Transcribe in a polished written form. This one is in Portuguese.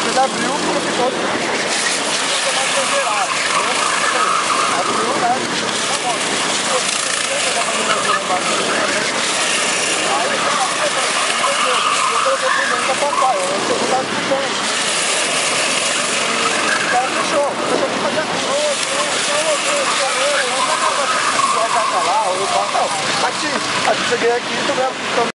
Ele abriu como se fosse mais congelado. Abriu, né? Tá bom. Aí, eu coloquei primeiro da papai, eu tava escutando. O cara fechou, eu só fui fazer assim, eu passo lá, eu passo, aqui, cheguei aqui, tô vendo.